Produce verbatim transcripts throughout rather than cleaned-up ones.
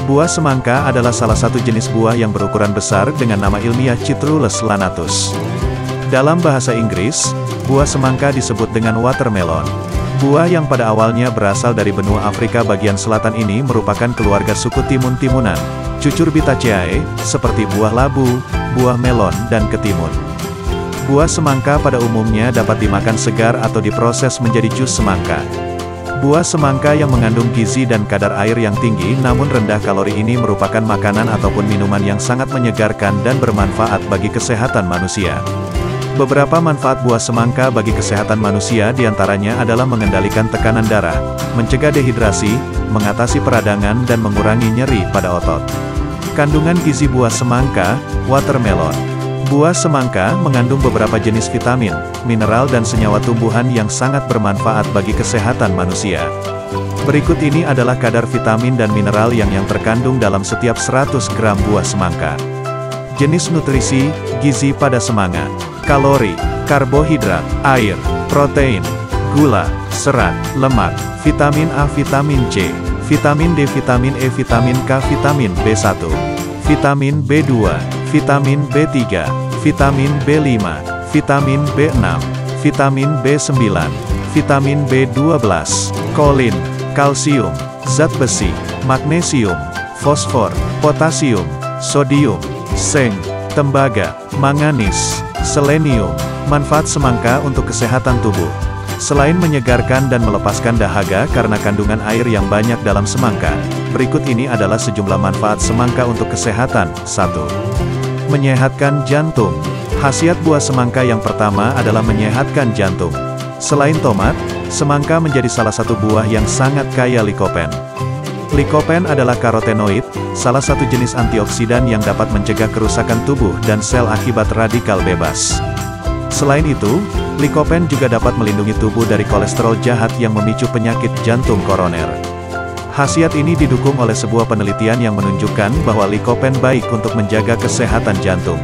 Buah semangka adalah salah satu jenis buah yang berukuran besar dengan nama ilmiah Citrullus lanatus. Dalam bahasa Inggris, buah semangka disebut dengan watermelon. Buah yang pada awalnya berasal dari benua Afrika bagian selatan ini merupakan keluarga suku timun-timunan, Cucurbitaceae, seperti buah labu, buah melon, dan ketimun. Buah semangka pada umumnya dapat dimakan segar atau diproses menjadi jus semangka. Buah semangka yang mengandung gizi dan kadar air yang tinggi namun rendah kalori ini merupakan makanan ataupun minuman yang sangat menyegarkan dan bermanfaat bagi kesehatan manusia. Beberapa manfaat buah semangka bagi kesehatan manusia diantaranya adalah mengendalikan tekanan darah, mencegah dehidrasi, mengatasi peradangan dan mengurangi nyeri pada otot. Kandungan gizi buah semangka, watermelon. Buah semangka mengandung beberapa jenis vitamin, mineral dan senyawa tumbuhan yang sangat bermanfaat bagi kesehatan manusia. Berikut ini adalah kadar vitamin dan mineral yang yang terkandung dalam setiap seratus gram buah semangka. Jenis nutrisi, gizi pada semangka. Kalori, karbohidrat, air, protein, gula, serat, lemak, vitamin A, vitamin C, vitamin D, vitamin E, vitamin K, vitamin B satu, vitamin B dua, vitamin B tiga, vitamin B lima, vitamin B enam, vitamin B sembilan, vitamin B dua belas, kolin, kalsium, zat besi, magnesium, fosfor, potasium, sodium, seng, tembaga, manganis, selenium. Manfaat semangka untuk kesehatan tubuh. Selain menyegarkan dan melepaskan dahaga karena kandungan air yang banyak dalam semangka, berikut ini adalah sejumlah manfaat semangka untuk kesehatan. satu. Menyehatkan jantung. Khasiat buah semangka yang pertama adalah menyehatkan jantung. Selain tomat, semangka menjadi salah satu buah yang sangat kaya likopen. Likopen adalah karotenoid, salah satu jenis antioksidan yang dapat mencegah kerusakan tubuh dan sel akibat radikal bebas. Selain itu, likopen juga dapat melindungi tubuh dari kolesterol jahat yang memicu penyakit jantung koroner. Khasiat ini didukung oleh sebuah penelitian yang menunjukkan bahwa likopen baik untuk menjaga kesehatan jantung.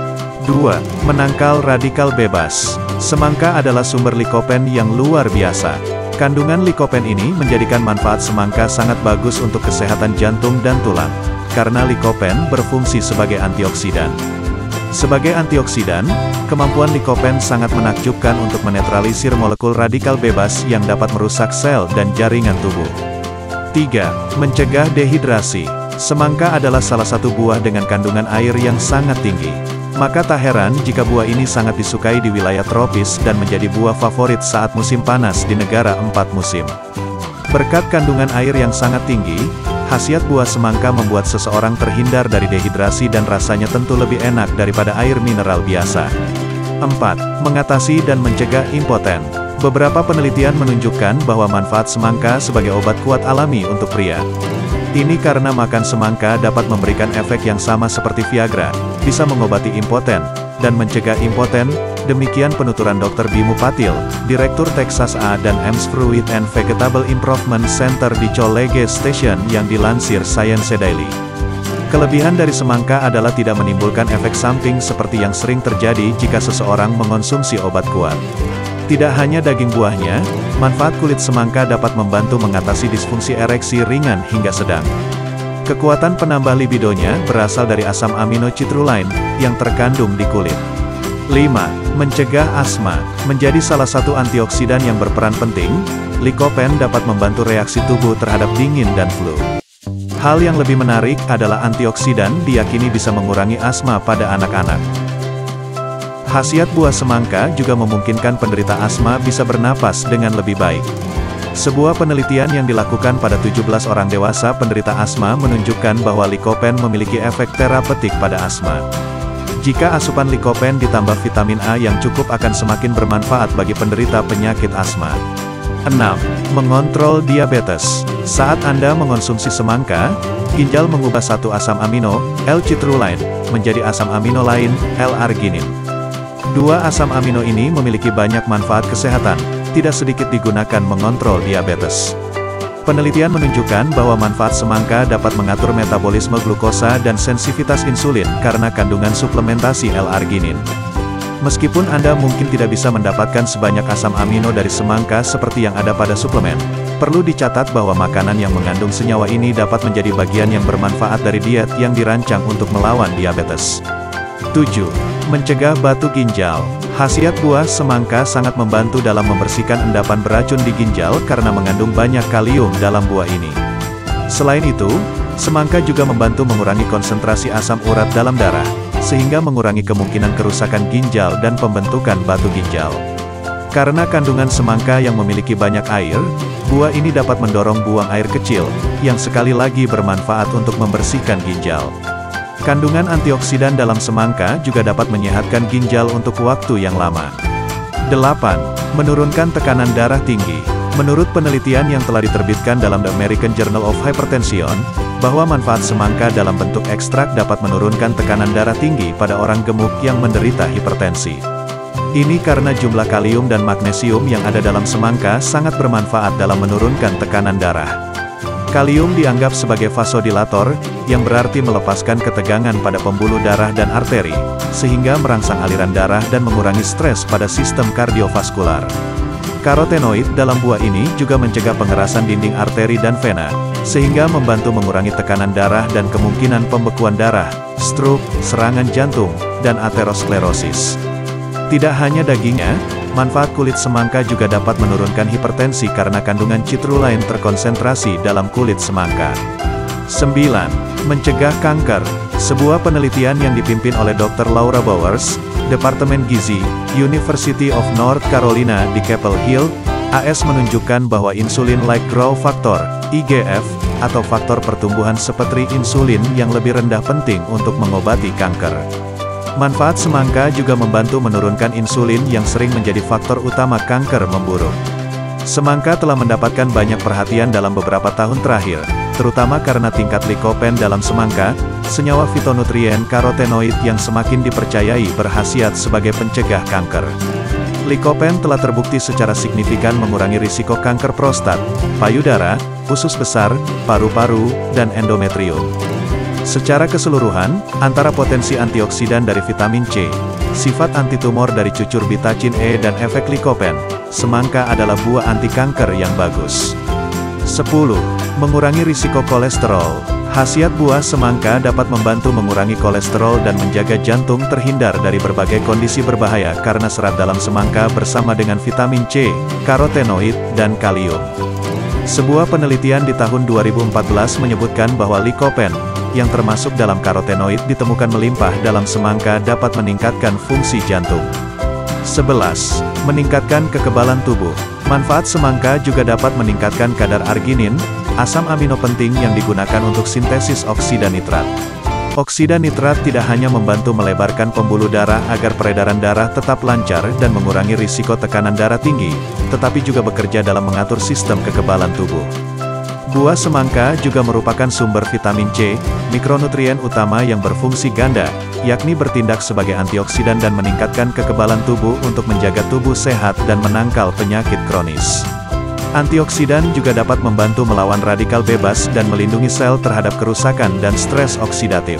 dua. Menangkal radikal bebas. Semangka adalah sumber likopen yang luar biasa. Kandungan likopen ini menjadikan manfaat semangka sangat bagus untuk kesehatan jantung dan tulang, karena likopen berfungsi sebagai antioksidan. Sebagai antioksidan, kemampuan likopen sangat menakjubkan untuk menetralisir molekul radikal bebas yang dapat merusak sel dan jaringan tubuh. tiga. Mencegah dehidrasi. Semangka adalah salah satu buah dengan kandungan air yang sangat tinggi. Maka tak heran jika buah ini sangat disukai di wilayah tropis dan menjadi buah favorit saat musim panas di negara empat musim. Berkat kandungan air yang sangat tinggi, khasiat buah semangka membuat seseorang terhindar dari dehidrasi dan rasanya tentu lebih enak daripada air mineral biasa. empat. Mengatasi dan mencegah impoten. Beberapa penelitian menunjukkan bahwa manfaat semangka sebagai obat kuat alami untuk pria. Ini karena makan semangka dapat memberikan efek yang sama seperti Viagra, bisa mengobati impoten, dan mencegah impoten. Demikian penuturan dokter Bimo Patil, Direktur Texas A dan M's Fruit and Vegetable Improvement Center di College Station yang dilansir Science Daily. Kelebihan dari semangka adalah tidak menimbulkan efek samping seperti yang sering terjadi jika seseorang mengonsumsi obat kuat. Tidak hanya daging buahnya, manfaat kulit semangka dapat membantu mengatasi disfungsi ereksi ringan hingga sedang. Kekuatan penambah libidonya berasal dari asam amino citrulline yang terkandung di kulit. lima. Mencegah asma. Menjadi salah satu antioksidan yang berperan penting, likopen dapat membantu reaksi tubuh terhadap dingin dan flu. Hal yang lebih menarik adalah antioksidan diyakini bisa mengurangi asma pada anak-anak. Khasiat buah semangka juga memungkinkan penderita asma bisa bernapas dengan lebih baik. Sebuah penelitian yang dilakukan pada tujuh belas orang dewasa penderita asma menunjukkan bahwa likopen memiliki efek terapeutik pada asma. Jika asupan likopen ditambah vitamin A yang cukup akan semakin bermanfaat bagi penderita penyakit asma. enam. Mengontrol diabetes. Saat Anda mengonsumsi semangka, ginjal mengubah satu asam amino, L-citrulline, menjadi asam amino lain, L-arginin. Dua asam amino ini memiliki banyak manfaat kesehatan, tidak sedikit digunakan mengontrol diabetes. Penelitian menunjukkan bahwa manfaat semangka dapat mengatur metabolisme glukosa dan sensitivitas insulin karena kandungan suplementasi L-arginin. Meskipun Anda mungkin tidak bisa mendapatkan sebanyak asam amino dari semangka seperti yang ada pada suplemen, perlu dicatat bahwa makanan yang mengandung senyawa ini dapat menjadi bagian yang bermanfaat dari diet yang dirancang untuk melawan diabetes. tujuh. Mencegah batu ginjal. Khasiat buah semangka sangat membantu dalam membersihkan endapan beracun di ginjal karena mengandung banyak kalium dalam buah ini. Selain itu, semangka juga membantu mengurangi konsentrasi asam urat dalam darah, sehingga mengurangi kemungkinan kerusakan ginjal dan pembentukan batu ginjal. Karena kandungan semangka yang memiliki banyak air, buah ini dapat mendorong buang air kecil, yang sekali lagi bermanfaat untuk membersihkan ginjal. Kandungan antioksidan dalam semangka juga dapat menyehatkan ginjal untuk waktu yang lama. delapan. Menurunkan tekanan darah tinggi. Menurut penelitian yang telah diterbitkan dalam The American Journal of Hypertension, bahwa manfaat semangka dalam bentuk ekstrak dapat menurunkan tekanan darah tinggi pada orang gemuk yang menderita hipertensi. Ini karena jumlah kalium dan magnesium yang ada dalam semangka sangat bermanfaat dalam menurunkan tekanan darah. Kalium dianggap sebagai vasodilator, yang berarti melepaskan ketegangan pada pembuluh darah dan arteri, sehingga merangsang aliran darah dan mengurangi stres pada sistem kardiovaskular. Karotenoid dalam buah ini juga mencegah pengerasan dinding arteri dan vena, sehingga membantu mengurangi tekanan darah dan kemungkinan pembekuan darah, stroke, serangan jantung, dan aterosklerosis. Tidak hanya dagingnya, manfaat kulit semangka juga dapat menurunkan hipertensi karena kandungan citrulline terkonsentrasi dalam kulit semangka. sembilan. Mencegah kanker. Sebuah penelitian yang dipimpin oleh dokter Laura Bowers, Departemen Gizi, University of North Carolina di Chapel Hill, A S menunjukkan bahwa insulin-like growth factor, I G F, atau faktor pertumbuhan seperti insulin yang lebih rendah penting untuk mengobati kanker. Manfaat semangka juga membantu menurunkan insulin yang sering menjadi faktor utama kanker memburuk. Semangka telah mendapatkan banyak perhatian dalam beberapa tahun terakhir, terutama karena tingkat likopen dalam semangka, senyawa fitonutrien karotenoid yang semakin dipercayai berkhasiat sebagai pencegah kanker. Likopen telah terbukti secara signifikan mengurangi risiko kanker prostat, payudara, usus besar, paru-paru, dan endometrium. Secara keseluruhan, antara potensi antioksidan dari vitamin C, sifat antitumor dari cucur bitacin E dan efek likopen, semangka adalah buah anti kanker yang bagus. sepuluh. Mengurangi risiko kolesterol. Khasiat buah semangka dapat membantu mengurangi kolesterol dan menjaga jantung terhindar dari berbagai kondisi berbahaya karena serat dalam semangka bersama dengan vitamin C, karotenoid, dan kalium. Sebuah penelitian di tahun dua ribu empat belas menyebutkan bahwa likopen, yang termasuk dalam karotenoid ditemukan melimpah dalam semangka dapat meningkatkan fungsi jantung. sebelas. Meningkatkan kekebalan tubuh. Manfaat semangka juga dapat meningkatkan kadar arginin, asam amino penting yang digunakan untuk sintesis oksida nitrat. Oksida nitrat tidak hanya membantu melebarkan pembuluh darah agar peredaran darah tetap lancar dan mengurangi risiko tekanan darah tinggi, tetapi juga bekerja dalam mengatur sistem kekebalan tubuh. Buah semangka juga merupakan sumber vitamin C, mikronutrien utama yang berfungsi ganda, yakni bertindak sebagai antioksidan dan meningkatkan kekebalan tubuh untuk menjaga tubuh sehat dan menangkal penyakit kronis. Antioksidan juga dapat membantu melawan radikal bebas dan melindungi sel terhadap kerusakan dan stres oksidatif.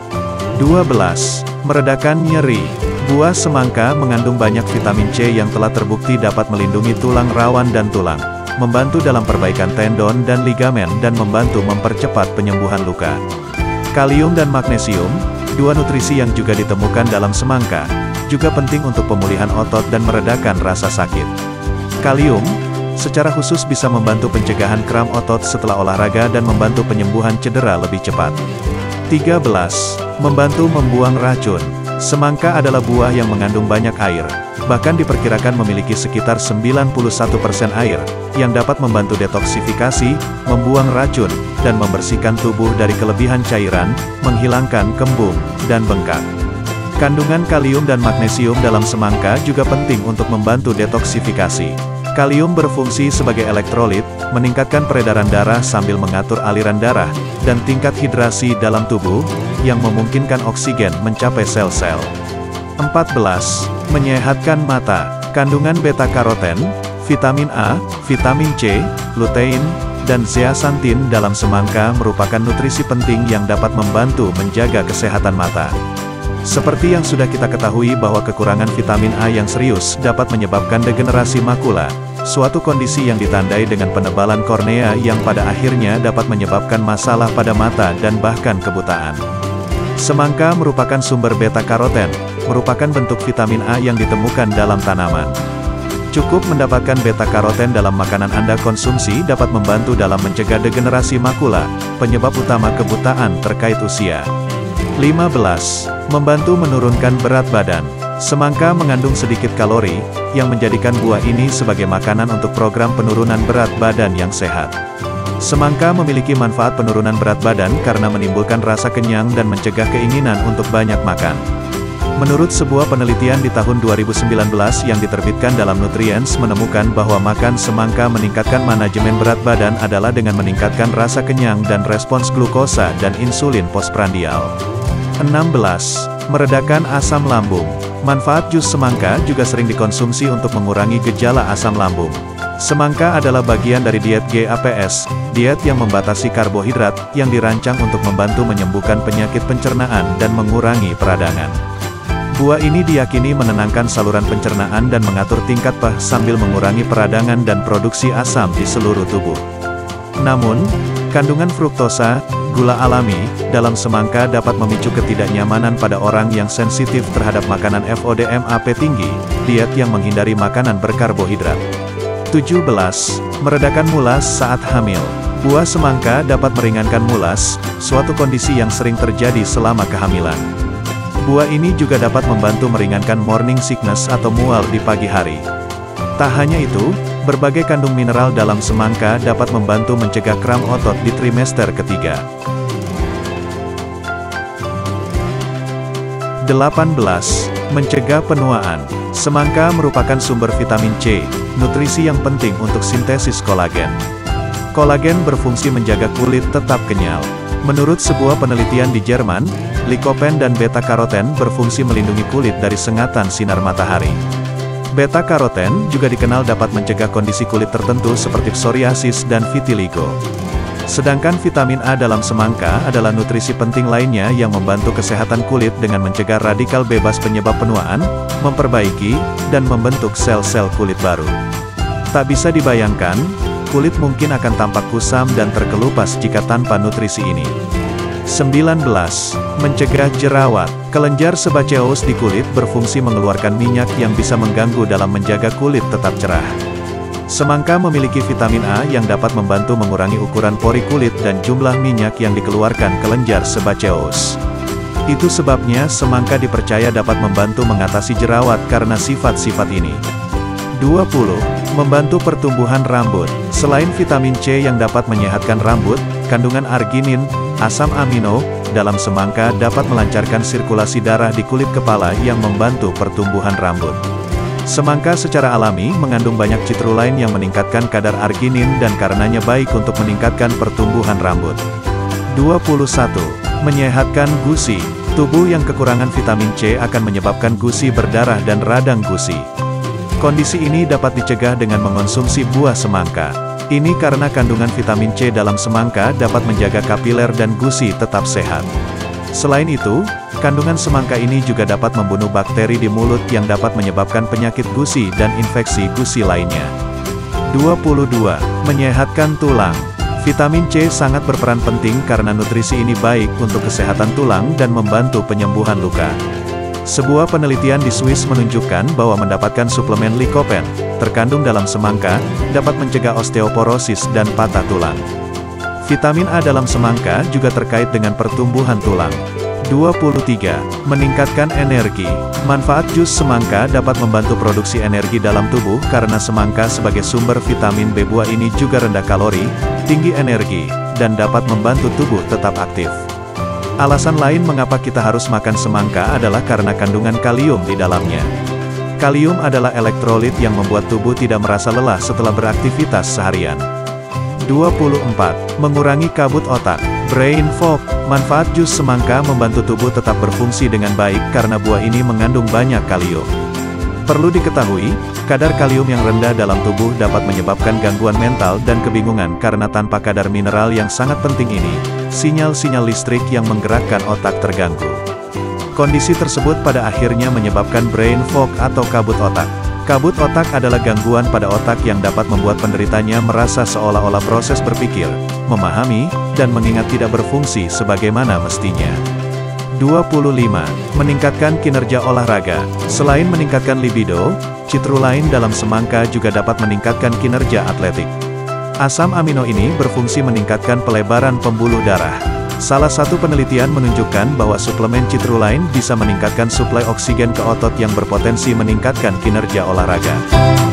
dua belas. Meredakan nyeri. Buah semangka mengandung banyak vitamin C yang telah terbukti dapat melindungi tulang rawan dan tulang, membantu dalam perbaikan tendon dan ligamen dan membantu mempercepat penyembuhan luka. Kalium dan magnesium, dua nutrisi yang juga ditemukan dalam semangka, juga penting untuk pemulihan otot dan meredakan rasa sakit. Kalium, secara khusus bisa membantu pencegahan kram otot setelah olahraga dan membantu penyembuhan cedera lebih cepat. tiga belas. Membantu membuang racun. Semangka adalah buah yang mengandung banyak air, bahkan diperkirakan memiliki sekitar sembilan puluh satu persen air, yang dapat membantu detoksifikasi, membuang racun, dan membersihkan tubuh dari kelebihan cairan, menghilangkan kembung, dan bengkak. Kandungan kalium dan magnesium dalam semangka juga penting untuk membantu detoksifikasi. Kalium berfungsi sebagai elektrolit, meningkatkan peredaran darah sambil mengatur aliran darah, dan tingkat hidrasi dalam tubuh, yang memungkinkan oksigen mencapai sel-sel. empat belas. Menyehatkan mata. Kandungan beta-karoten, vitamin A, vitamin C, lutein, dan zeaxanthin dalam semangka merupakan nutrisi penting yang dapat membantu menjaga kesehatan mata. Seperti yang sudah kita ketahui bahwa kekurangan vitamin A yang serius dapat menyebabkan degenerasi makula, suatu kondisi yang ditandai dengan penebalan kornea yang pada akhirnya dapat menyebabkan masalah pada mata dan bahkan kebutaan. Semangka merupakan sumber beta-karoten, merupakan bentuk vitamin A yang ditemukan dalam tanaman. Cukup mendapatkan beta-karoten dalam makanan Anda konsumsi dapat membantu dalam mencegah degenerasi makula, penyebab utama kebutaan terkait usia. lima belas. Membantu menurunkan berat badan. Semangka mengandung sedikit kalori, yang menjadikan buah ini sebagai makanan untuk program penurunan berat badan yang sehat. Semangka memiliki manfaat penurunan berat badan karena menimbulkan rasa kenyang dan mencegah keinginan untuk banyak makan. Menurut sebuah penelitian di tahun dua ribu sembilan belas yang diterbitkan dalam Nutrients menemukan bahwa makan semangka meningkatkan manajemen berat badan adalah dengan meningkatkan rasa kenyang dan respons glukosa dan insulin postprandial. enam belas. Meredakan asam lambung. Manfaat jus semangka juga sering dikonsumsi untuk mengurangi gejala asam lambung. Semangka adalah bagian dari diet G A P S, diet yang membatasi karbohidrat, yang dirancang untuk membantu menyembuhkan penyakit pencernaan dan mengurangi peradangan. Buah ini diyakini menenangkan saluran pencernaan dan mengatur tingkat pH sambil mengurangi peradangan dan produksi asam di seluruh tubuh. Namun, kandungan fruktosa, gula alami, dalam semangka dapat memicu ketidaknyamanan pada orang yang sensitif terhadap makanan F O D M A P tinggi, diet yang menghindari makanan berkarbohidrat. tujuh belas. Meredakan mulas saat hamil. Buah semangka dapat meringankan mulas, suatu kondisi yang sering terjadi selama kehamilan. Buah ini juga dapat membantu meringankan morning sickness atau mual di pagi hari. Tak hanya itu, berbagai kandung mineral dalam semangka dapat membantu mencegah kram otot di trimester ketiga. delapan belas. Mencegah penuaan. Semangka merupakan sumber vitamin C, nutrisi yang penting untuk sintesis kolagen. Kolagen berfungsi menjaga kulit tetap kenyal. Menurut sebuah penelitian di Jerman, likopen dan beta-karoten berfungsi melindungi kulit dari sengatan sinar matahari. Beta-karoten juga dikenal dapat mencegah kondisi kulit tertentu seperti psoriasis dan vitiligo. Sedangkan vitamin A dalam semangka adalah nutrisi penting lainnya yang membantu kesehatan kulit dengan mencegah radikal bebas penyebab penuaan, memperbaiki, dan membentuk sel-sel kulit baru. Tak bisa dibayangkan, kulit mungkin akan tampak kusam dan terkelupas jika tanpa nutrisi ini. sembilan belas. Mencegah jerawat. Kelenjar sebaceous di kulit berfungsi mengeluarkan minyak yang bisa mengganggu dalam menjaga kulit tetap cerah. Semangka memiliki vitamin A yang dapat membantu mengurangi ukuran pori kulit dan jumlah minyak yang dikeluarkan kelenjar sebaceous. Itu sebabnya semangka dipercaya dapat membantu mengatasi jerawat karena sifat-sifat ini. dua puluh. Membantu pertumbuhan rambut. Selain vitamin C yang dapat menyehatkan rambut, kandungan arginin, asam amino, dalam semangka dapat melancarkan sirkulasi darah di kulit kepala yang membantu pertumbuhan rambut. Semangka secara alami mengandung banyak citrulain yang meningkatkan kadar arginin dan karenanya baik untuk meningkatkan pertumbuhan rambut. dua puluh satu. Menyehatkan gusi. Tubuh yang kekurangan vitamin C akan menyebabkan gusi berdarah dan radang gusi. Kondisi ini dapat dicegah dengan mengonsumsi buah semangka. Ini karena kandungan vitamin C dalam semangka dapat menjaga kapiler dan gusi tetap sehat. Selain itu, kandungan semangka ini juga dapat membunuh bakteri di mulut yang dapat menyebabkan penyakit gusi dan infeksi gusi lainnya. dua puluh dua. Menyehatkan tulang. Vitamin C sangat berperan penting karena nutrisi ini baik untuk kesehatan tulang dan membantu penyembuhan luka. Sebuah penelitian di Swiss menunjukkan bahwa mendapatkan suplemen likopen, terkandung dalam semangka, dapat mencegah osteoporosis dan patah tulang. Vitamin A dalam semangka juga terkait dengan pertumbuhan tulang. dua puluh tiga. Meningkatkan energi. Manfaat jus semangka dapat membantu produksi energi dalam tubuh karena semangka sebagai sumber vitamin B. Buah ini juga rendah kalori, tinggi energi, dan dapat membantu tubuh tetap aktif. Alasan lain mengapa kita harus makan semangka adalah karena kandungan kalium di dalamnya. Kalium adalah elektrolit yang membuat tubuh tidak merasa lelah setelah beraktivitas seharian. dua puluh empat. Mengurangi kabut otak. Brain fog. Manfaat jus semangka membantu tubuh tetap berfungsi dengan baik karena buah ini mengandung banyak kalium. Perlu diketahui, kadar kalium yang rendah dalam tubuh dapat menyebabkan gangguan mental dan kebingungan karena tanpa kadar mineral yang sangat penting ini, sinyal-sinyal listrik yang menggerakkan otak terganggu. Kondisi tersebut pada akhirnya menyebabkan brain fog atau kabut otak. Kabut otak adalah gangguan pada otak yang dapat membuat penderitanya merasa seolah-olah proses berpikir, memahami, dan mengingat tidak berfungsi sebagaimana mestinya. dua puluh lima. Meningkatkan kinerja olahraga. Selain meningkatkan libido, citrulline dalam semangka juga dapat meningkatkan kinerja atletik. Asam amino ini berfungsi meningkatkan pelebaran pembuluh darah. Salah satu penelitian menunjukkan bahwa suplemen citrulline bisa meningkatkan suplai oksigen ke otot yang berpotensi meningkatkan kinerja olahraga.